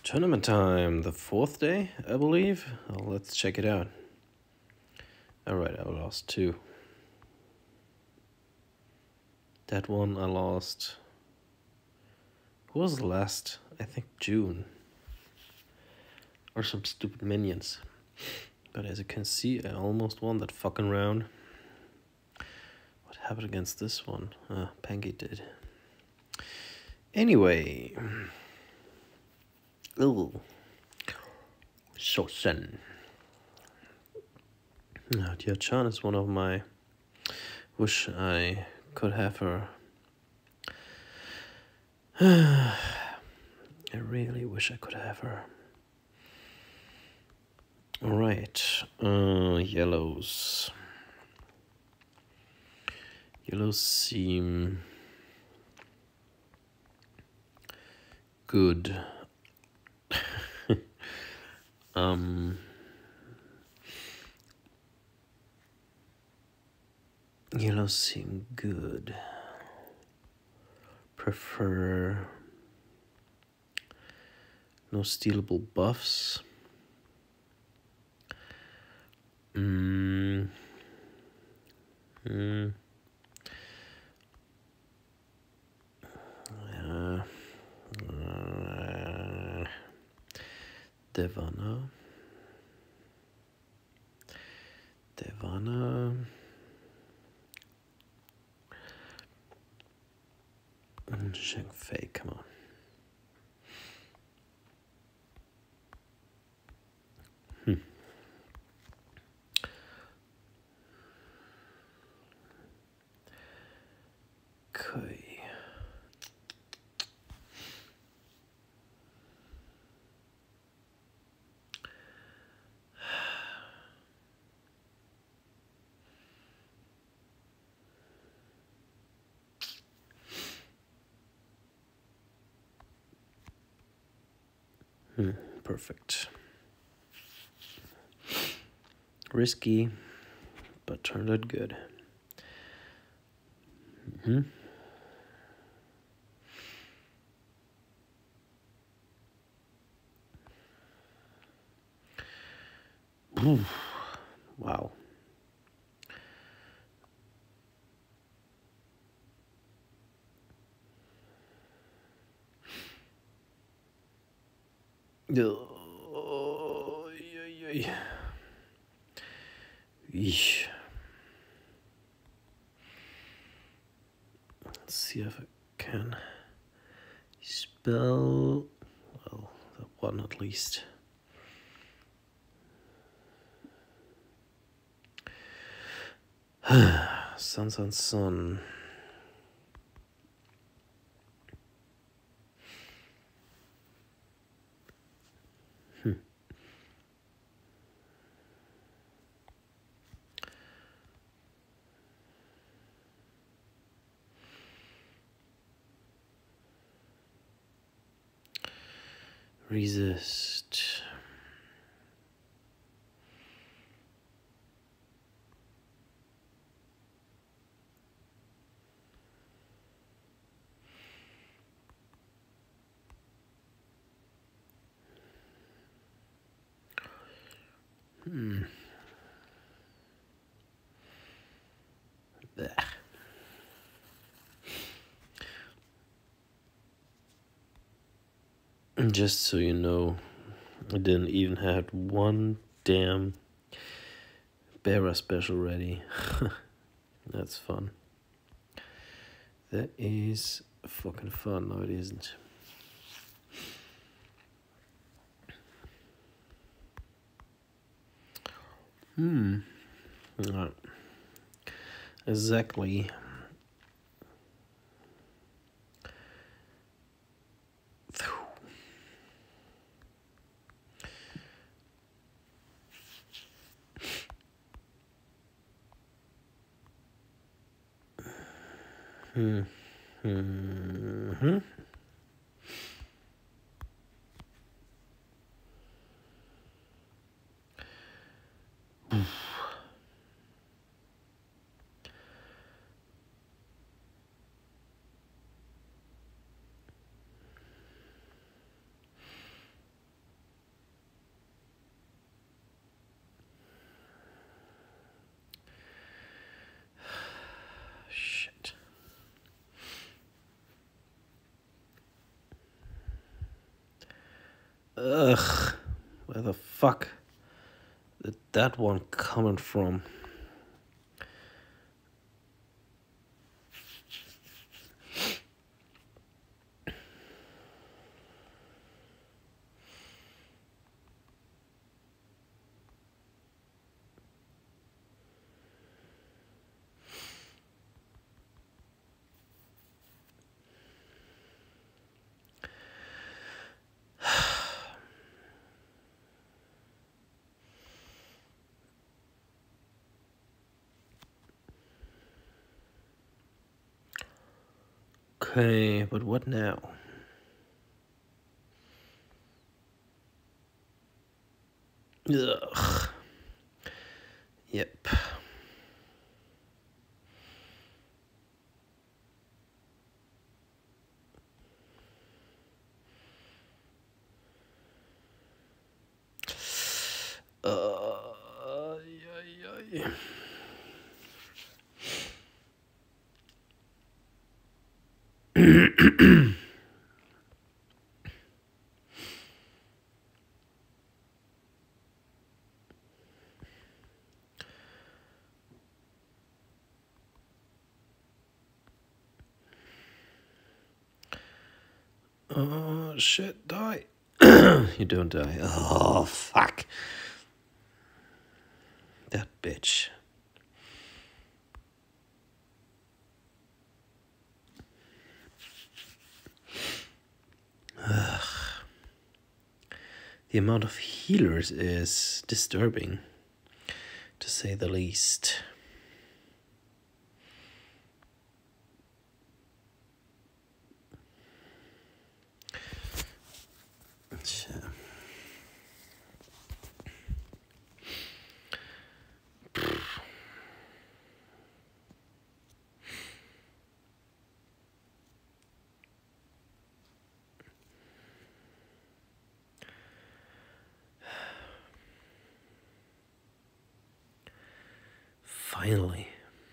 Tournament time, the fourth day, I believe. Let's check it out. Alright, I lost two. That one I lost. Who was the last? I think June. Or some stupid minions. But as you can see, I almost won that fucking round. What happened against this one? Pangy did. Anyway. Ooh. So sen. Tia-chan is one of my... Wish I could have her. I really wish I could have her. Alright. Yellows. Yellows seem... good. Yellows seem good. Prefer no stealable buffs. Devana. Zhengfei, come on. Okay. Perfect. Risky, but turned out good. Wow. Eesh. Let's see if I can spell, well, that one at least. Sun. Resist. Blech. Just so you know, I didn't even have one damn Bera special ready. That's fun. That is fucking fun. No, it isn't. Right. Exactly. Ugh. Where the fuck did that one coming from? Okay, but what now? Ugh. Yep. Yeah. Oh shit, die. You don't die. Oh fuck. That bitch. Ugh. The amount of healers is disturbing, to say the least. Finally.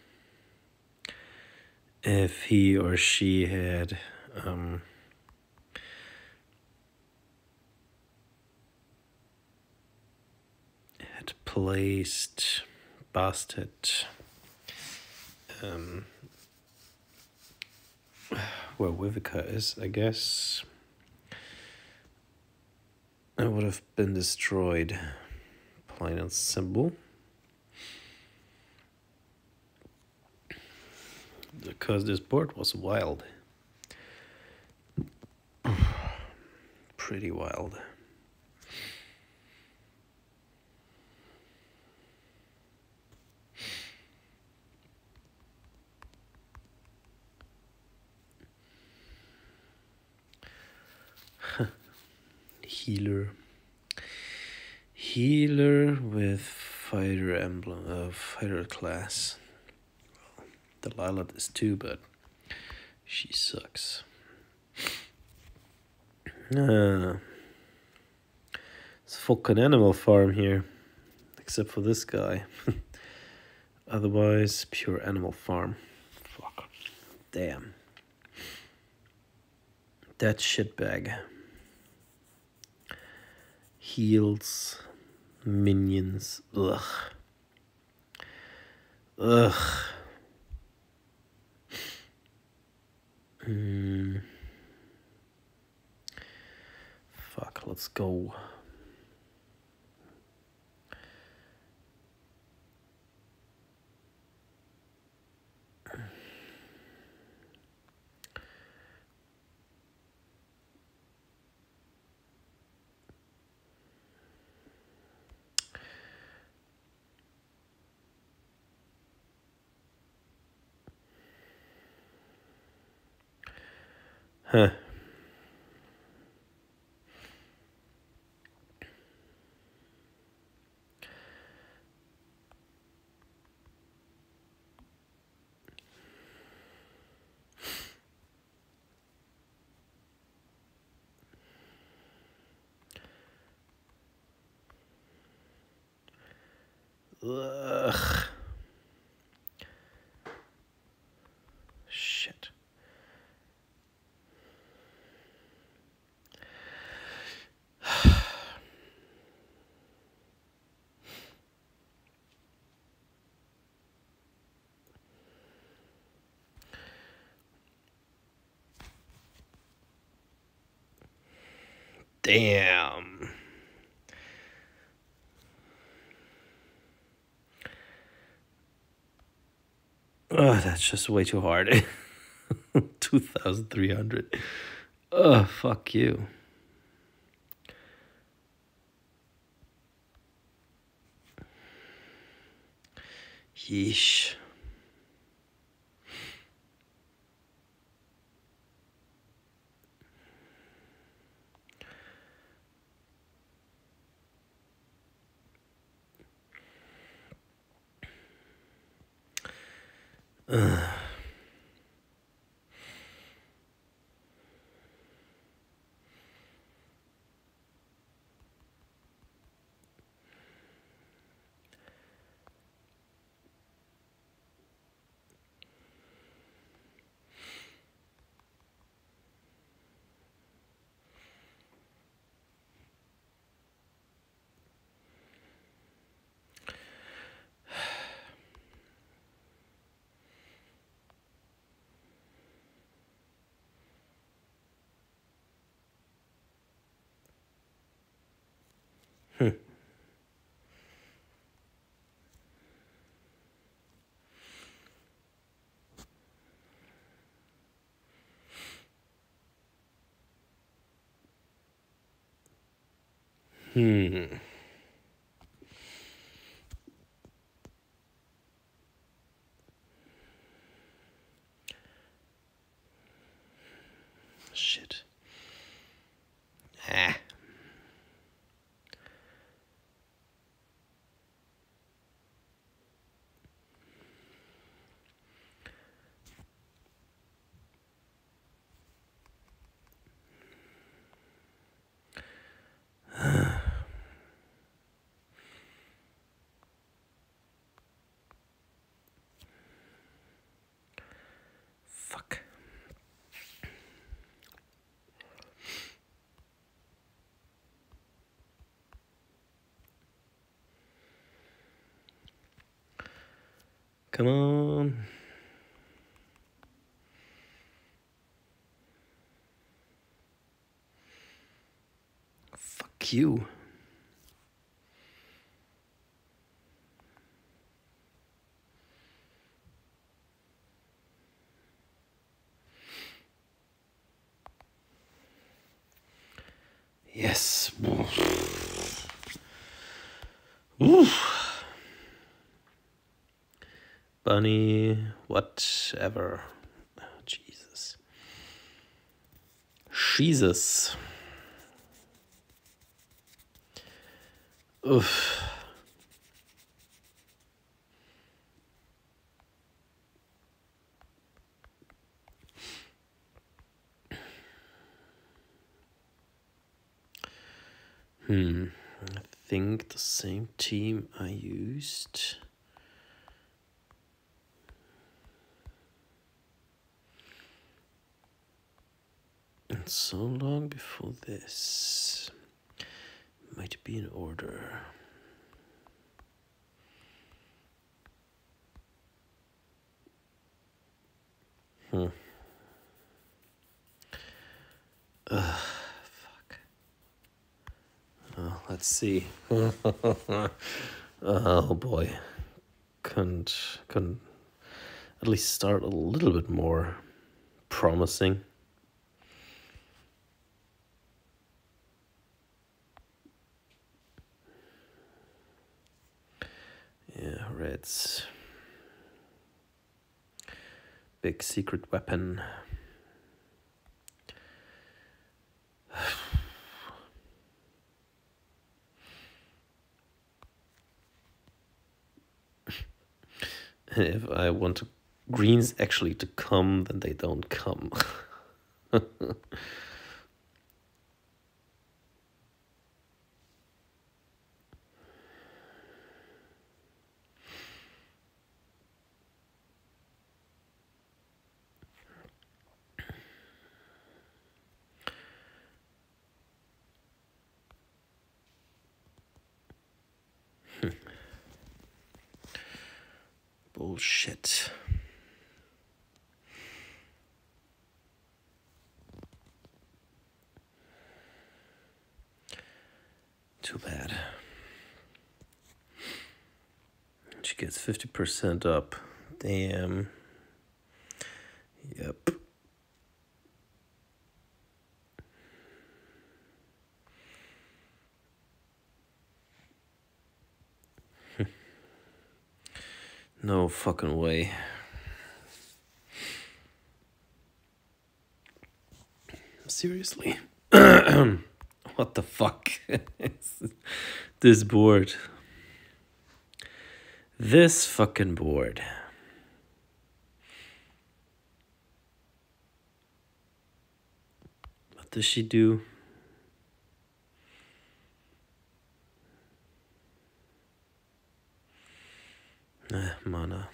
If he or she had placed Bastard where Vivica is, I guess it would have been destroyed, plain and simple. Because this board was wild. Pretty wild. Healer with fighter emblem, fighter class. Delilah is too, but she sucks. It's a fucking Animal Farm here, except for this guy. Otherwise, pure Animal Farm. Fuck. Damn. That shitbag. Heals. Minions. Ugh. Ugh. Fuck, let's go. Huh. Ugh. Shit. Damn. Oh, that's just way too hard. 2,300. Oh, fuck you. Yeesh. Shit. Ah. Fuck. Come on. Fuck you. Yes. Oof. Bunny, whatever. Oh, Jesus. Jesus. Oof. I think the same team I used. And so long before this. Might be in order. Fuck. Oh, let's see. Oh boy. Couldn't at least start a little bit more promising. Yeah, Reds. Big secret weapon. If I want greens actually to come, then they don't come. Bullshit. Too bad. She gets 50% up. Damn. Yep. No fucking way. Seriously. What the fuck? This board. This fucking board. What does she do? Mana.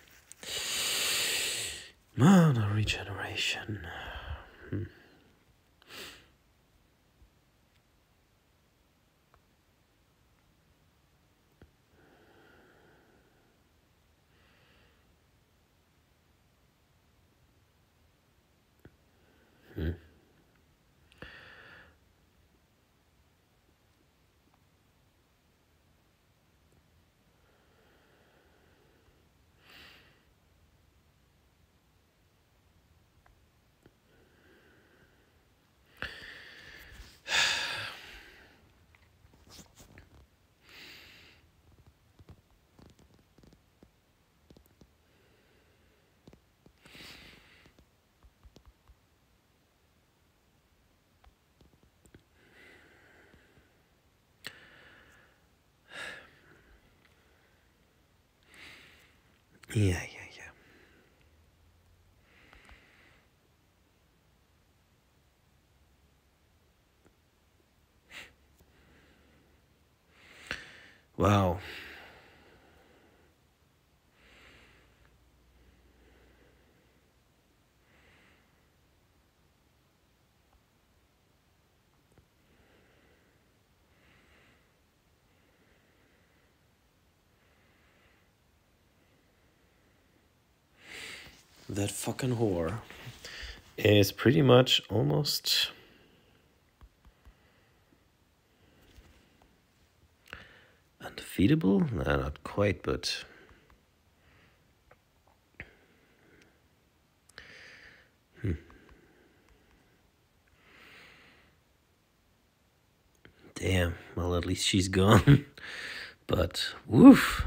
Mana regeneration. Yeah. Wow. That fucking whore is pretty much almost undefeatable. Nah, not quite, but damn. Well, at least she's gone. But woof.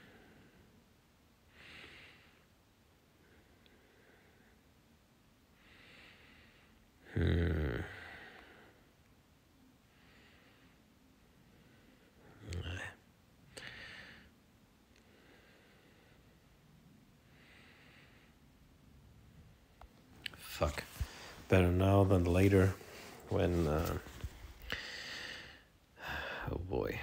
Fuck. Better now than later when oh boy.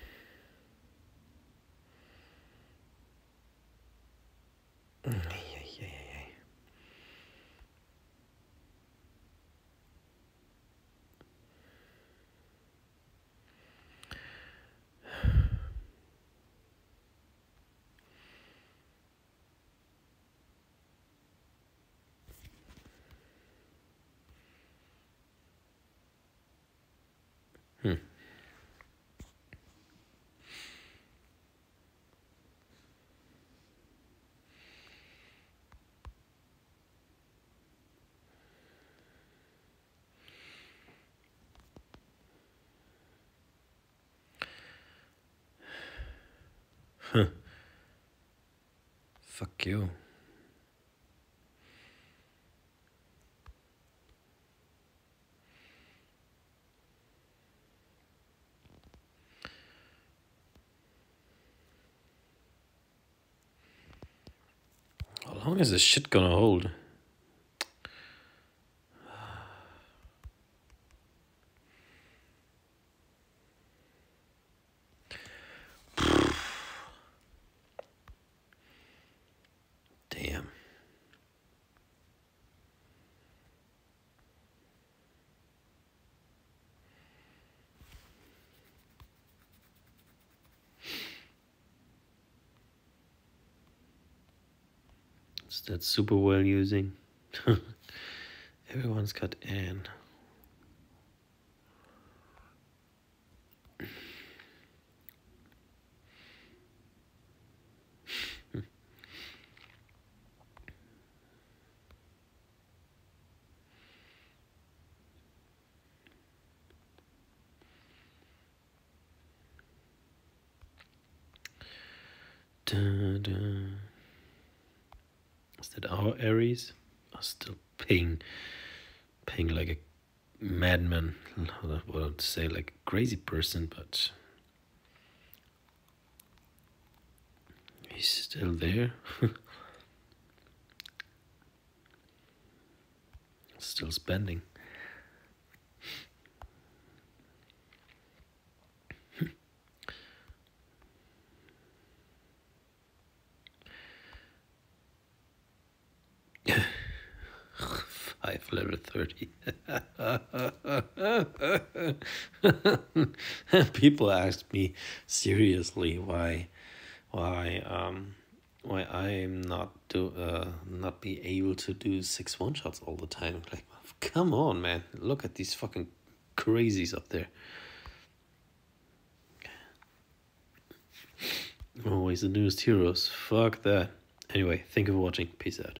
Fuck you. How long is this shit gonna hold? Damn. Is that super well using? Everyone's got Anne. Dun, dun. Is that our Ares? I'm still paying like a madman. What I'd say, like a crazy person, but he's still there. Still spending. Five level 30. People ask me seriously why I'm not be able to do 6 1-shots all the time. Like, come on, man! Look at these fucking crazies up there. Always the newest heroes. Fuck that. Anyway, thank you for watching. Peace out.